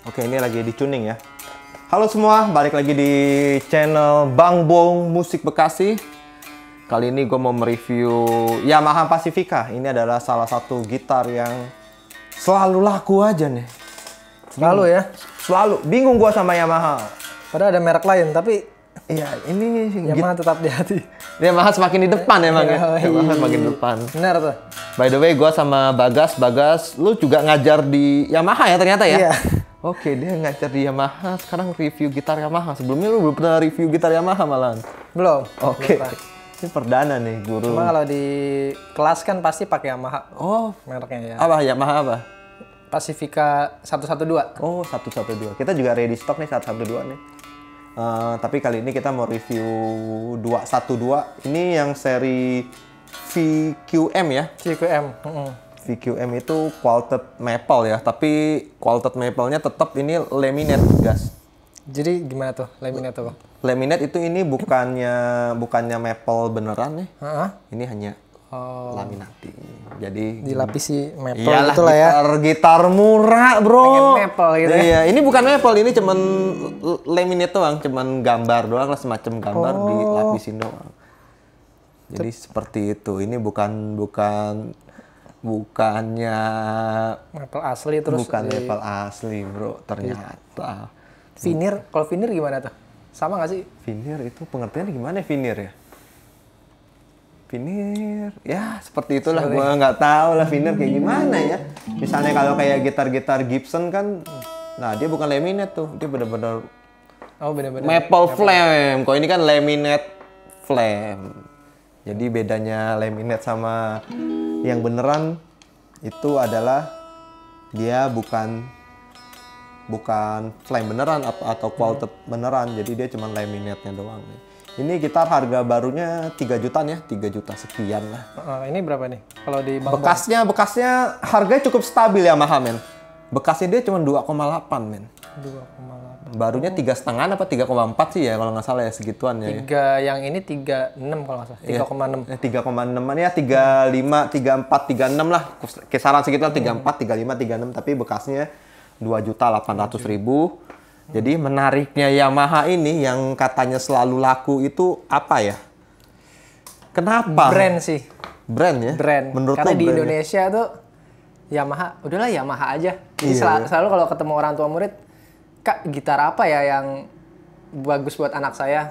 Oke, ini lagi di tuning ya. Halo semua, balik lagi di channel Bang Bong Musik Bekasi. Kali ini gue mau mereview Yamaha Pacifica. Ini adalah salah satu gitar yang selalu laku aja nih. Selalu ya? Selalu. Bingung gue sama Yamaha. Padahal ada merek lain, tapi iya, ini Yamaha tetap di hati. Yamaha semakin di depan emang ya. Yamaha semakin di depan. Benar tuh. By the way, gue sama Bagas, lu juga ngajar di Yamaha ya ternyata ya? Iya. Oke, dia ngajar di Yamaha, sekarang review gitar Yamaha. Sebelumnya lu belum pernah review gitar Yamaha malahan? Belum. Oke, Belum. ini perdana nih guru. Cuma kalau di kelas kan pasti pakai Yamaha. Oh, Mereknya ya. apa Yamaha apa? Pacifica 112. Oh, 112. Kita juga ready stock nih 112 nih. Tapi kali ini kita mau review 212. Ini yang seri VQM ya? CQM. VQM itu quilted maple ya, tapi quilted maple-nya tetap ini laminate gas. Jadi gimana tuh laminate tuh, Bang? Laminate itu ini bukannya maple beneran nih. Ini hanya laminati. Jadi dilapisi maple iyalah, gitu lah ya. Gitar murah, Bro. Pengen maple gitu ya. Iya, ini bukan maple, ini cuman laminate doang, cuman gambar doang lah, semacam gambar dilapisin doang. Jadi seperti itu. Ini bukannya maple asli terus maple asli, Bro, ternyata. Veneer, kalau veneer gimana tuh? Sama nggak sih? Veneer itu pengertiannya gimana veneer ya? Veneer, ya seperti itulah. Gua nggak tahu lah veneer kayak gimana ya. Misalnya kalau kayak gitar-gitar Gibson kan, nah dia bukan laminate tuh, dia benar-benar maple flame. Kok ini kan laminate flame. Jadi bedanya laminate sama yang beneran itu adalah dia bukan flame beneran atau quilted beneran. Jadi dia cuma laminate-nya doang nih. Ini gitar harga barunya 3 jutaan ya, 3 juta sekian lah. Ini berapa nih? Kalau di Bang Bekasnya harganya cukup stabil ya, Yamaha men. Bekasnya dia cuma 2,8 men. 2,8. Barunya 3,5 apa 3,4 sih ya kalau nggak salah ya, segituan ya. Yang ini 36 kalau nggak salah. 3,6. 3,6 ya, 35, 34, 36 lah. Kisaran segitu 34, 35, 36. Tapi bekasnya 2.800.000. Jadi menariknya Yamaha ini yang katanya selalu laku itu apa ya? Kenapa? Brand sih. Brand ya? Brand. Menurut karena di brand Indonesia tuh Yamaha, udahlah Yamaha aja. Jadi iya. selalu kalau ketemu orang tua murid, Kak, gitar apa ya yang bagus buat anak saya?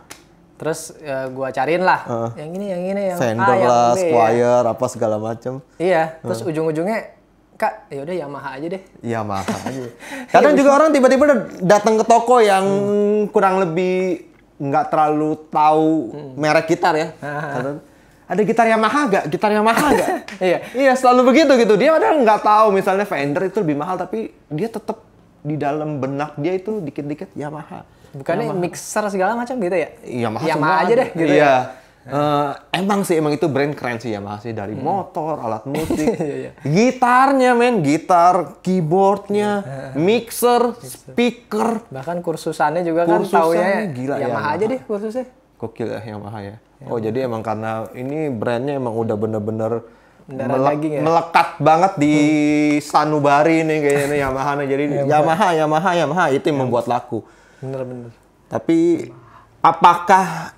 Terus gua cariin lah. Yang ini, yang Fender A, yang lah, B, Squier, apa segala macam. Iya, terus ujung-ujungnya, Kak, ya udah Yamaha aja deh. Yamaha aja. Kadang juga orang tiba-tiba datang ke toko yang kurang lebih nggak terlalu tahu merek gitar ya. Kadang, ada gitar Yamaha nggak? Gitar Yamaha nggak? Iya, selalu begitu gitu. Dia padahal nggak tahu misalnya Fender itu lebih mahal, tapi dia tetap di dalam benak dia itu dikit-dikit Yamaha. Bukannya Yamaha. Mixer segala macam gitu ya? Yamaha aja deh gitu iya. ya. Emang itu brand keren sih Yamaha sih, dari motor, alat musik, gitarnya men, gitar, keyboardnya, mixer, speaker. Bahkan kursusannya juga kan taunya gila, Yamaha aja deh kursusnya. Gokil ya Yamaha ya. Oh jadi emang karena ini brandnya emang udah bener-bener melekat banget di sanubari nih kayaknya Yamaha nih. Jadi Yamaha itu yang membuat laku. Bener-bener. Tapi apakah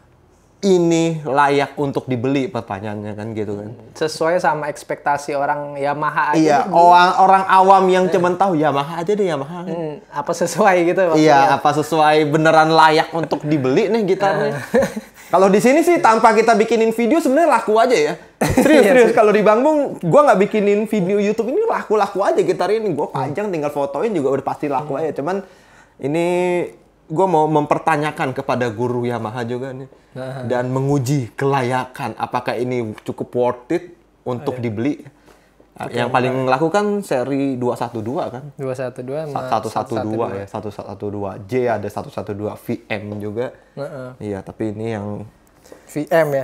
ini layak untuk dibeli, pertanyaannya kan gitu kan? Sesuai sama ekspektasi orang Yamaha aja. Iya, orang awam yang cuman tahu Yamaha aja deh, Yamaha. Apa sesuai gitu maksudnya? Iya, apa sesuai beneran layak untuk dibeli nih gitarnya. Kalau di sini sih tanpa kita bikinin video sebenarnya laku aja ya. Serius. Kalau di Bang Bong, gua nggak bikinin video YouTube ini laku-laku aja gitar ini. Gua pajang tinggal fotoin juga udah pasti laku aja. Cuman ini gue mau mempertanyakan kepada guru Yamaha juga nih dan menguji kelayakan apakah ini cukup worth it untuk dibeli. Yang paling laku kan seri 212 kan? 212 sama 112 ya, 112J ada 112 VM juga. Iya, tapi ini yang VM ya.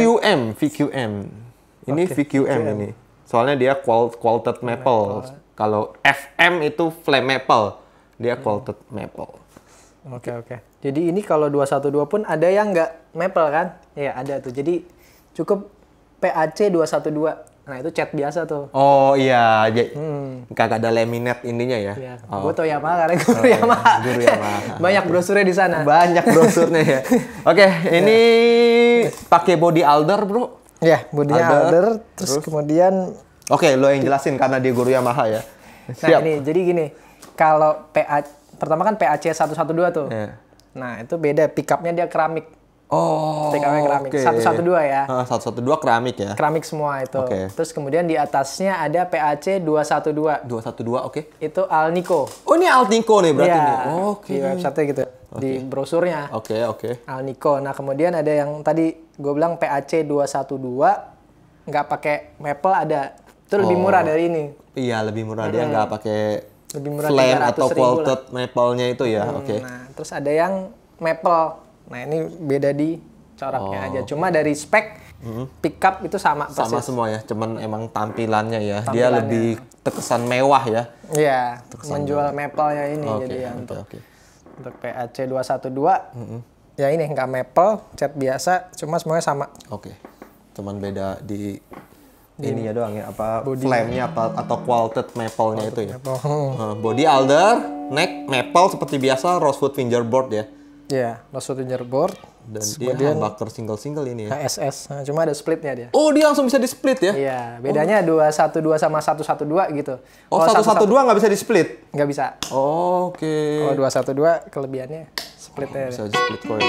VQM. Ini VQM ini. Soalnya dia quilted maple. Kalau FM itu flame maple. Dia quilted maple. Oke. Jadi ini kalau 212 pun ada yang nggak maple kan? Iya, ada tuh. Jadi cukup PAC 212. Nah itu cat biasa tuh. Oh iya, kagak ada laminate ininya ya. Iya. Gue tau Yamaha karena guru Yamaha. Guru Yamaha. Banyak brosurnya di sana. Banyak brosurnya ya. Oke, ini pakai body Alder, Bro. Ya, bodinya Alder, terus kemudian. Oke, lo yang jelasin karena dia guru Yamaha ya. Nah ini, jadi gini, kalau pertama kan PAC 112 tuh. Yeah. Nah itu beda, pickupnya dia keramik. Oh, pickupnya keramik. Okay. 112 ya. 112 keramik ya. Keramik semua itu. Okay. Terus kemudian di atasnya ada PAC 212. 212, oke. Itu Alnico. Oh ini Alnico nih berarti nih. Oke. Di website-nya gitu. Di brosurnya. Oke. Alnico. Nah kemudian ada yang tadi gue bilang PAC 212, nggak pakai maple ada. Itu lebih murah dari ini. Iya lebih murah, dia nggak pakai flame atau quilted maple-nya itu ya. Oke. Nah terus ada yang maple. Nah ini beda di coraknya aja. Cuma dari spek pickup itu sama persis. Sama semua ya, cuman emang tampilannya ya. Dia lebih terkesan mewah ya. Iya, menjual maple-nya ini jadi yang untuk PAC 212. Ya ini nggak maple, cat biasa, cuma semuanya sama. Oke. Cuman beda di ini ya doang ya, apa flame-nya atau quilted maple-nya itu ya. Body Alder, neck maple seperti biasa, rosewood fingerboard ya. Iya, rosewood fingerboard. Dan dia humbucker single ini ya. HSS, nah, cuma ada splitnya dia. Oh, dia langsung bisa di split ya? Iya, bedanya 212 sama 112 gitu. Oh, 112 nggak bisa di split? Nggak bisa. Oh, oke. Kalau 212 kelebihannya splitnya. Bisa di split coil.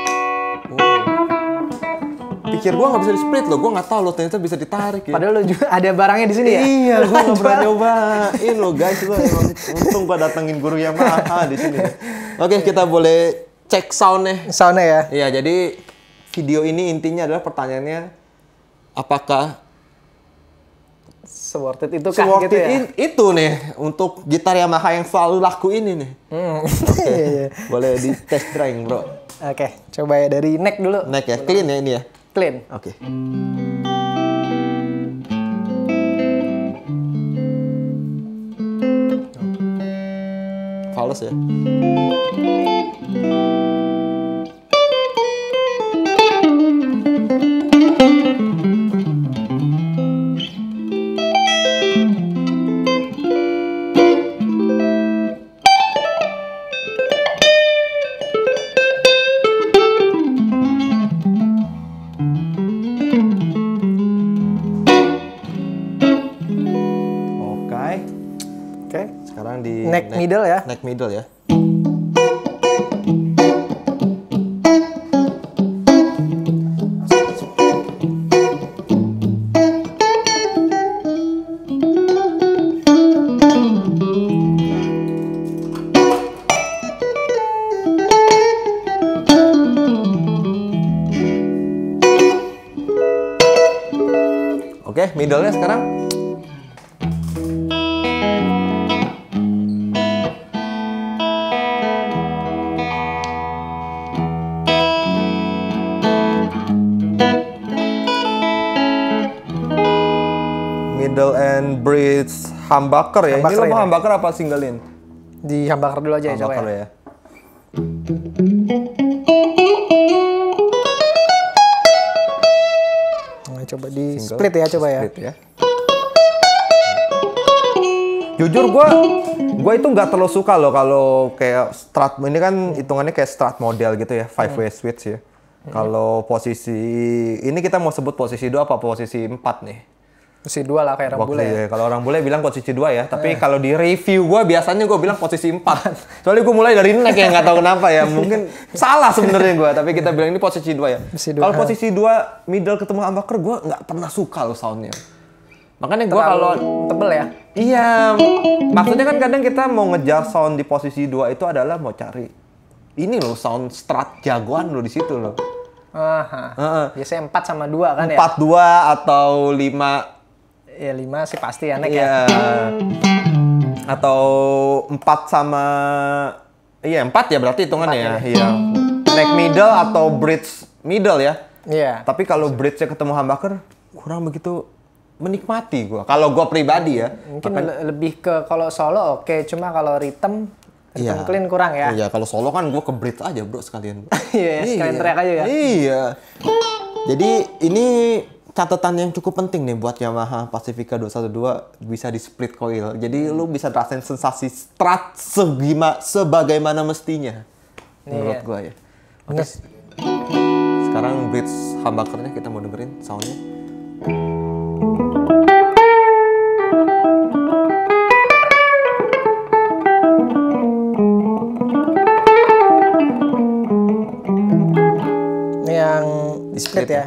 Pikir gua nggak bisa di split loh, gua nggak tahu loh ternyata bisa ditarik ya. Padahal lo juga ada barangnya di sini ya? Iya, gua nggak pernah nyobain loh guys, lo emang untung gua datengin guru Yamaha di sini. Oke, kita boleh cek soundnya. Soundnya ya? Iya, jadi video ini intinya adalah pertanyaannya, apakah worth it itu kan gitu ya? Itu nih, untuk gitar Yamaha yang selalu laku ini nih. Oke, boleh di test drawing bro. Oke, coba ya dari neck dulu. Neck ya, clean ya ini ya? Clean. Oke. Fals ya? Oke. Sekarang di neck middle ya. Neck middle ya. Oke, middle-nya sekarang. Middle and bridge humbucker ya. Ini lo mau humbucker apa singlein? Di humbucker dulu aja ya, coba ya. Nah, coba di split ya, coba ya. Jujur gue itu nggak terlalu suka loh kalau kayak strat, ini kan hitungannya kayak strat model gitu ya, 5-way switch ya. Kalau posisi ini kita mau sebut posisi 2 apa posisi 4 nih? Posisi 2 lah kayak orang bule ya. Kalau orang bule bilang posisi 2 ya, tapi kalau di review gue biasanya gue bilang posisi 4. Soalnya gue mulai dari neck ya, nggak tahu kenapa ya. Mungkin salah sebenarnya gue, tapi kita bilang ini posisi 2 ya. Kalau posisi 2 middle ketemu humbucker gue nggak pernah suka loh soundnya. Makanya gue kalau tebel ya. Iya, maksudnya kan kadang kita mau ngejar sound di posisi 2 itu adalah mau cari ini loh sound strat jagoan loh di situ loh. Biasanya 4 sama 2 kan 4, ya? 4-2 atau 5. Ya 5 sih pasti ya neck ya. Atau 4 sama 4 ya berarti hitungannya ya. Iya. Neck middle atau bridge middle ya. Iya. Tapi kalau bridge-nya ketemu humbucker kurang begitu menikmati gua. Kalau gua pribadi ya. Mungkin lebih ke kalau solo oke, cuma kalau rhythm clean kurang ya. Iya, kalau solo kan gua ke bridge aja, bro, sekalian. Iya, sekalian teriak aja ya. Iya. Jadi ini catatan yang cukup penting nih buat Yamaha Pacifica 212 bisa di split coil. Jadi lu bisa rasain sensasi strat sebagaimana mestinya. Menurut gua ya. Oke. Sekarang bridge humbuckernya kita mau dengerin soundnya. Ini yang di split ya.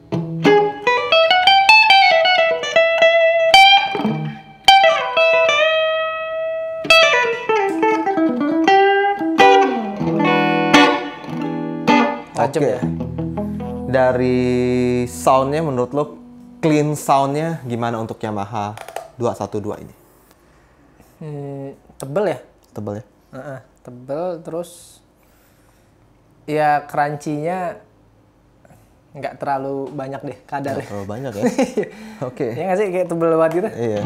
Tajam ya. Dari soundnya menurut lo clean soundnya gimana untuk Yamaha 212 ini? Tebel ya? Tebel ya? Tebel, terus ya crunchy-nya nggak terlalu banyak deh kadarnya. Terlalu banyak ya? Oke. Ya nggak sih, kayak tebel banget gitu? Iya.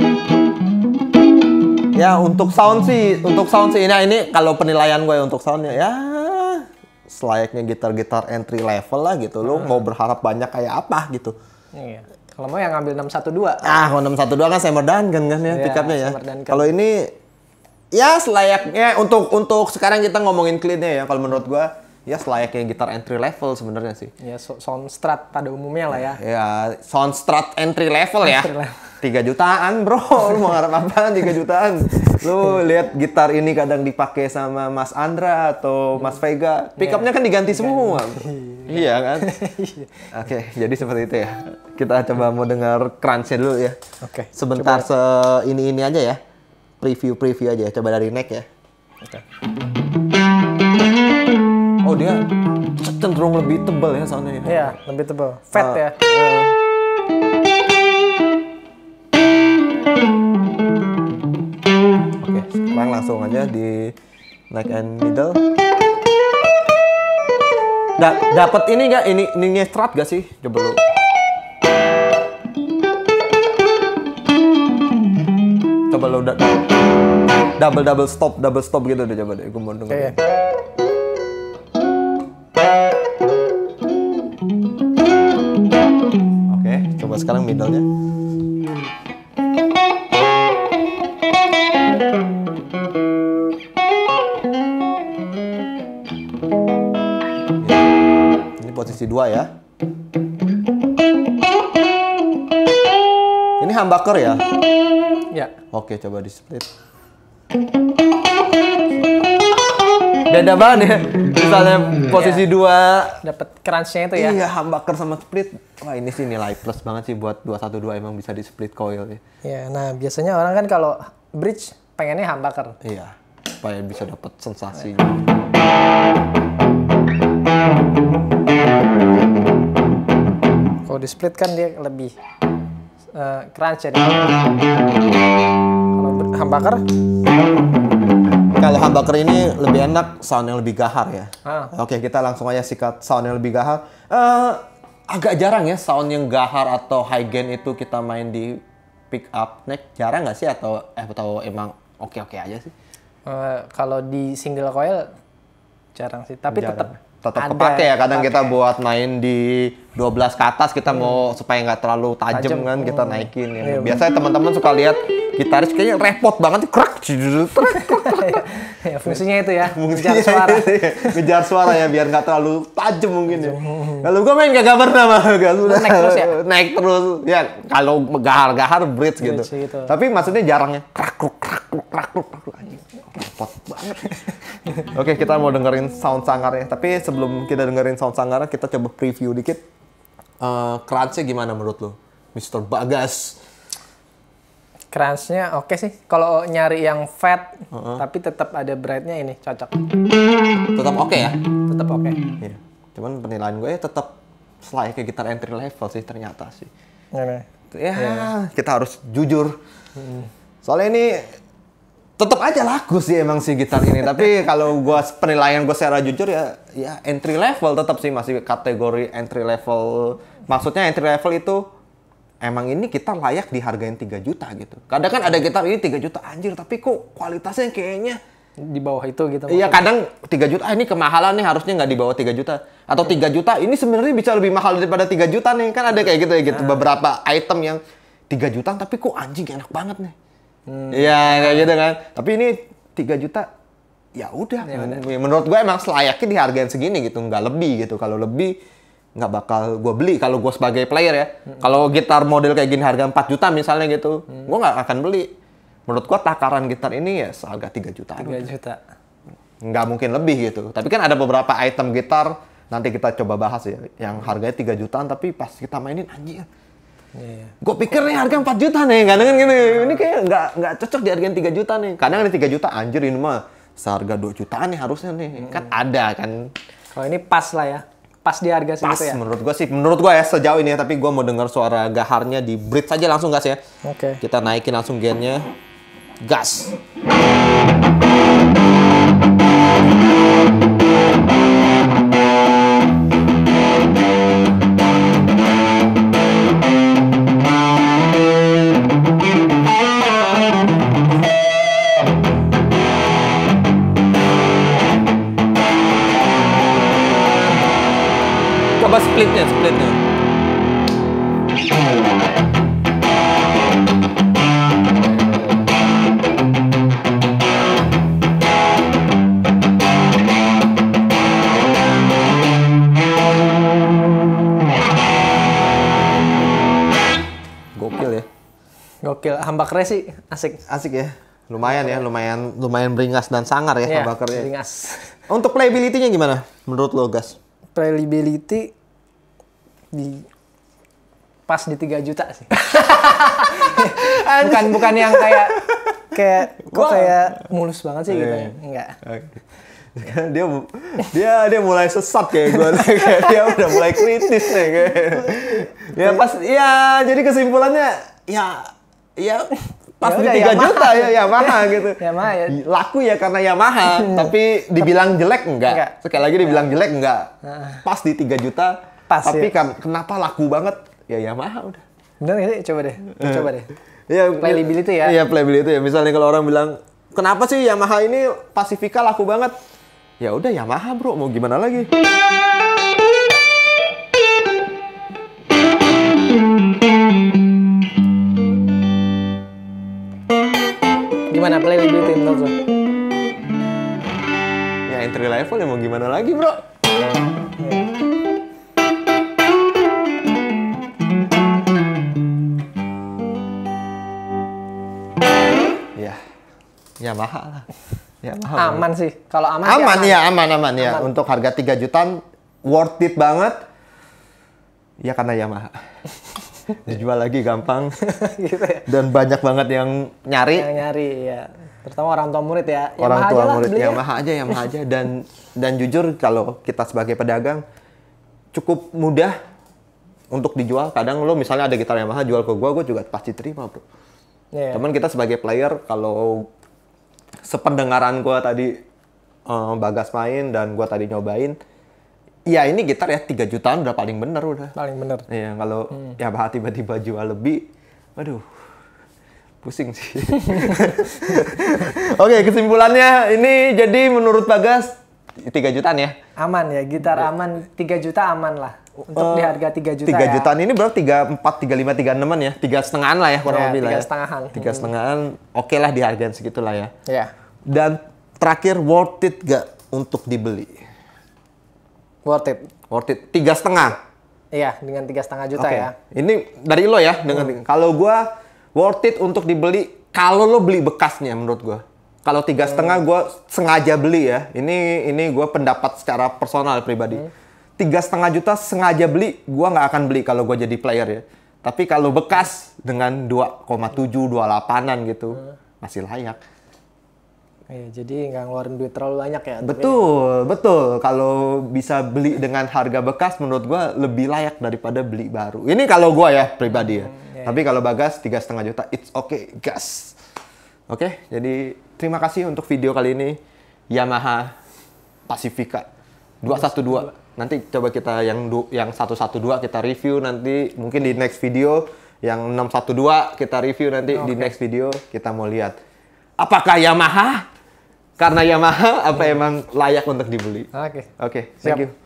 Ya untuk sound sih nah ini kalau penilaian gue untuk soundnya ya selayaknya gitar-gitar entry level lah gitu. Lo mau berharap banyak kayak apa gitu. Iya. Kalau mau yang ngambil 612. Kalau 612 kan Seymour Duncan kan ya, pickupnya ya. Kalau ini ya selayaknya untuk sekarang kita ngomongin clean-nya ya. Kalau menurut gue ya selayaknya gitar entry level sebenarnya sih. Ya sound strat pada umumnya lah ya. Ya sound strat entry level ya. 3 jutaan bro, lu mau harap apa 3 jutaan? Lu lihat gitar ini kadang dipakai sama Mas Andra atau Mas Vega, pickupnya kan diganti semua. Iya kan? Oke, jadi seperti itu ya. Kita coba mau dengar crunch-nya dulu ya. Oke. Sebentar ini aja ya. Preview aja, coba dari neck ya. Oke. Oh dia cenderung lebih tebal ya soundnya. Iya, lebih tebal. Fat ya. Oke, sekarang langsung aja di neck and middle. Dapat ini nggak? Ini strat gak sih? Coba lu. Coba lu double stop gitu deh, coba deh. Gue mau denger. Oke. Oke, coba sekarang middle-nya. Ini posisi 2 ya. Ini humbucker ya? Ya. Oke, coba di split. Beda banget ya. Misalnya posisi 2 Dapat crunch-nya itu ya. iya, humbucker sama split. Wah, ini sih nilai plus banget sih buat 212 emang bisa di split coil ya. Ya, nah biasanya orang kan kalau bridge pengennya humbucker. Iya, supaya bisa dapat sensasi. Kalau di split kan dia lebih crunch ya. Kalau humbucker ini lebih enak, sound yang lebih gahar ya. Oke, kita langsung aja sikat sound yang lebih gahar. Agak jarang ya sound yang gahar atau high gain itu kita main di pick up neck. Jarang nggak sih atau emang oke-oke aja sih? Kalau di single coil jarang sih, tapi tetap kepake ya. Kadang kita buat main di 12 ke atas kita mau supaya nggak terlalu tajam kan kita naikin ya. Biasanya teman-teman suka lihat gitaris kayaknya repot banget krak. Ya, fungsinya itu ya, ngejar suara. Ngejar suara ya biar nggak terlalu tajam mungkin ya. Kalau gue main gak pernah mah naik terus ya. Naik terus ya kalau gahar bridge gitu. Tapi maksudnya jarangnya krak anjing. Repot banget. Oke, kita mau dengerin sound sangarnya. Tapi sebelum kita dengerin sound sangarnya, kita coba preview dikit. Crunch-nya gimana menurut lo, Mr. Bagas? Crunch-nya oke sih. Kalau nyari yang fat, tapi tetap ada bright-nya ini cocok. Tetap oke ya? Tetap oke. Iya. Cuman penilaian gue tetap kayak gitar entry level sih ternyata sih. Kita harus jujur. Soalnya ini tetap aja laku sih emang si gitar ini. Tapi kalau penilaian gue secara jujur ya entry level tetap sih masih kategori entry level. Maksudnya entry level itu emang ini kita layak dihargain 3 juta gitu. Kadang kan ada gitar ini 3 juta anjir tapi kok kualitasnya kayaknya di bawah itu gitu. Iya, kadang 3 juta, ini kemahalan nih, harusnya nggak di bawah 3 juta. Atau 3 juta, ini sebenarnya bisa lebih mahal daripada 3 juta nih. Kan ada kayak gitu ya gitu. Beberapa item yang 3 juta, tapi kok anjing enak banget nih. Iya, kayak gitu kan. Tapi ini 3 juta, ya udah. Menurut gue emang selayaknya dihargain segini gitu. Nggak lebih gitu. Kalau lebih, nggak bakal gue beli kalau gue sebagai player ya. Kalau gitar model kayak gini harga 4 juta misalnya gitu, gue nggak akan beli. Menurut gua takaran gitar ini ya seharga 3 juta. 3 juta. Nggak mungkin lebih gitu. Tapi kan ada beberapa item gitar, nanti kita coba bahas ya, yang harganya 3 jutaan tapi pas kita mainin anjir. Gue pikir nih harga 4 juta nih, kadang kan gini. Ini kayak nggak cocok dihargain 3 juta nih. Kadang ada 3 juta, anjir ini mah seharga 2 jutaan nih harusnya nih. Kan ada kan. Kalau ini pas lah ya. Pas di harga segitu ya? Menurut gua sih. Menurut gua ya sejauh ini ya. Tapi gua mau dengar suara gaharnya di bridge aja langsung gas ya. Oke. Kita naikin langsung gainnya. Gas. Coba splitnya. Gokil, humbucker sih asik. Asik ya. Lumayan ya, lumayan beringas dan sangar ya humbuckernya. Beringas. Untuk playability-nya gimana menurut lo, Gas? Playability pas di 3 juta sih. bukan yang kayak mulus banget sih gitu. Enggak. Dia mulai sesat kayak gue. Dia udah mulai kritis nih kayak. Jadi kesimpulannya pas di 3 juta ya Yamaha gitu. Yamaha ya. Laku ya karena Yamaha, tapi dibilang jelek enggak. Sekali lagi dibilang jelek enggak. Pas di 3 juta. Tapi kenapa laku banget? Ya Yamaha udah. Bener gak sih? Coba deh. Playability ya. Iya, playability ya. Misalnya kalau orang bilang, kenapa sih Yamaha ini Pacifica laku banget? Ya udah Yamaha, bro. Mau gimana lagi? Gimana playability menurut lo? Ya entry level ya mau gimana lagi, bro? Ya, Yamaha lah. Yamaha aman sih. Kalau aman ya. Untuk harga 3 jutaan worth it banget. Ya karena Yamaha. Dijual lagi gampang. Gitu ya. Dan banyak banget yang nyari. Ya. Terutama orang tua murid ya. Orang tua murid Yamaha aja. Dan jujur kalau kita sebagai pedagang cukup mudah untuk dijual. Kadang lo misalnya ada gitar Yamaha jual ke gua juga pasti terima, bro. Cuman kita sebagai player, kalau sependengaran gue tadi Bagas main dan gue tadi nyobain, ya ini gitar ya 3 jutaan udah paling bener udah. Paling bener. Iya, kalau Yamaha tiba-tiba jual lebih, waduh, pusing sih. Oke, kesimpulannya ini jadi menurut Bagas 3 jutaan ya? Aman ya, gitar aman, 3 juta aman lah. Untuk di harga 3 juta 3 jutaan ini berarti 34, 35, 36-an ya? 3,5-an lah ya kurang lebih lah ya? 3,5-an. 3,5-an, oke lah dihargain segitu lah ya. Iya. Dan terakhir, worth it gak untuk dibeli? Worth it. Worth it, 3,5? Iya, dengan 3,5 juta ya. Ini dari lo ya, kalau gua worth it untuk dibeli, kalau lo beli bekasnya menurut gua. Kalau 3,5 gua sengaja beli ya. Ini gua pendapat secara personal pribadi. 3,5 juta sengaja beli, gua nggak akan beli kalau gua jadi player ya. Tapi kalau bekas dengan 2,7, 28-an gitu, masih layak. Iya, jadi nggak ngeluarin duit terlalu banyak ya. Betul. Kalau bisa beli dengan harga bekas, menurut gua lebih layak daripada beli baru. Ini kalau gua ya pribadi ya. Tapi kalau Bagas 3,5 juta, it's okay, gas. Oke, jadi terima kasih untuk video kali ini. Yamaha Pacifica 212. Nanti coba kita yang 112 kita review nanti, mungkin di next video. Yang 612 kita review nanti di next video. Kita mau lihat apakah Yamaha karena Yamaha apa emang layak untuk dibeli. Oke. Oke, thank you.